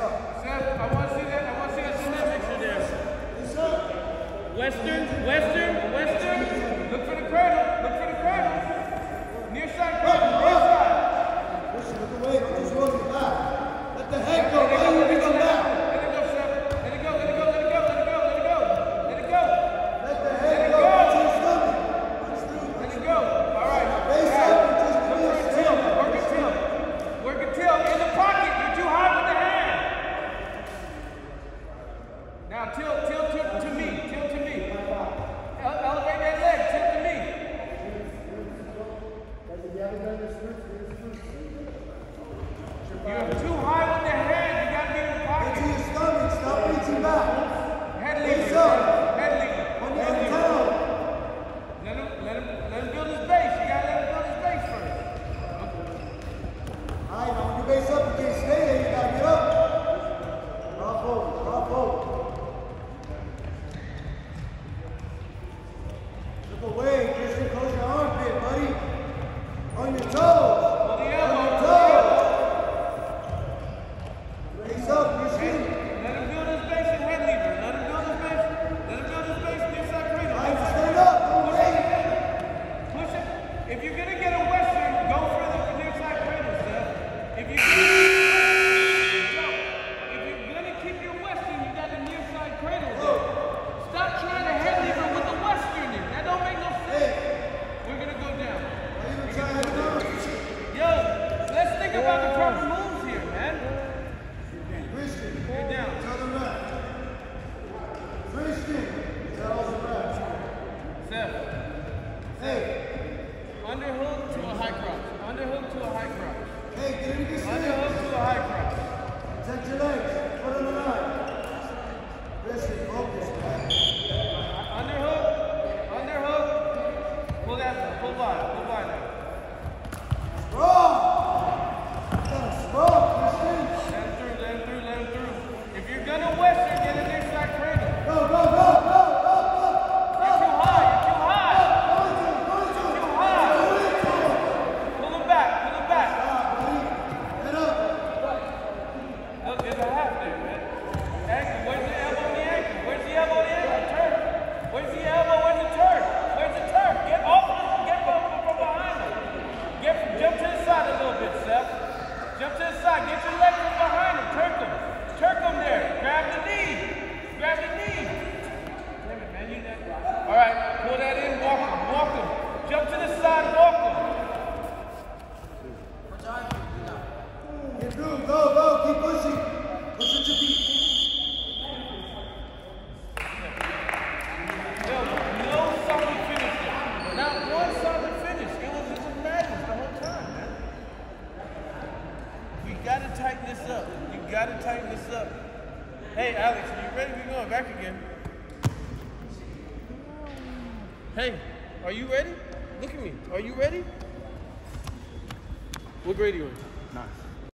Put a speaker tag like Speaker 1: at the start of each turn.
Speaker 1: Seth, I want to see that. I want to see that cement mixture there. Western. Look for the cradle. Near side cradle. Near side.
Speaker 2: Listen, look away. Don't just roll your back. Let the head go. Let it go back.
Speaker 1: Let it go, Seth. Let it go. Let it go.
Speaker 2: Let the head go. Watch your stomach.
Speaker 1: Let it go. All right.
Speaker 2: Base up and just
Speaker 1: Look for a tilt. Work a tilt. In the pocket. You're too high with the hand. Now tilt to me. Elevate that leg. Tilt to me. You're too high with the hand. You got to be in the pocket.
Speaker 2: Get to your stomach. Stop reaching back.
Speaker 1: Head
Speaker 2: Base
Speaker 1: leader.
Speaker 2: up.
Speaker 1: Head leader.
Speaker 2: On your down.
Speaker 1: Let him build his base. You got to let him build his base first.
Speaker 2: All right, now when you base up, you can't stay there. You got to get up. Drop over. Look away. Christian, close your armpit, buddy. On your toes.
Speaker 1: Pull the elbow.
Speaker 2: Base up, Christian.
Speaker 1: Let him build his base and head leader. Let him build his base. Near side cradle.
Speaker 2: All right, stand up. Don't wait.
Speaker 1: Push it. If you're going to get a Western, go for the near side cradle, Seth. If you're going to keep your Western, you got the near side cradle. Stop trying to head lever with the Western in. That don't make no sense. We're going to go down.
Speaker 2: Are you trying to do it?
Speaker 1: Yo, let's think about the proper moves here, man.
Speaker 2: Christian,
Speaker 1: Get down.
Speaker 2: tell them that. Christian, tell them that.
Speaker 1: Seth,
Speaker 2: Hey,
Speaker 1: underhook to a high cross.
Speaker 2: hey, get into this
Speaker 1: Underhook
Speaker 2: leg.
Speaker 1: to a high cross.
Speaker 2: Protect your legs. Put on the line. Christian, focus, man.
Speaker 1: Underhook. Pull that, pull line now.
Speaker 2: Strong. That's strong, Christian.
Speaker 1: Let him through. If you're gonna Western, get an inside cradle.
Speaker 2: Go.
Speaker 1: You're too high.
Speaker 2: Go into it.
Speaker 1: Pull him back.
Speaker 2: Stop, buddy. Head up.
Speaker 1: Look, there's a half there, man. Ankle, where's the elbow and the ankle? Turn. Where's the elbow? Where's the turn? Get from behind him. Jump to the side a little bit, Seth. Jump to the side. Get your leg from behind him. Turk him there. Grab the knee. Damn it, man. All right, pull that in. Walk him. Jump to the side. Walk him.
Speaker 2: Get through. Go. Keep pushing. Push with your feet.
Speaker 1: Yo, no solid finish there. Not one solid finish. It was just a madness the whole time, man. You gotta tighten this up. Hey, Alex, are you ready? We're going back again. Hey, are you ready? Look at me. Are you ready? What grade are you in?
Speaker 3: 9.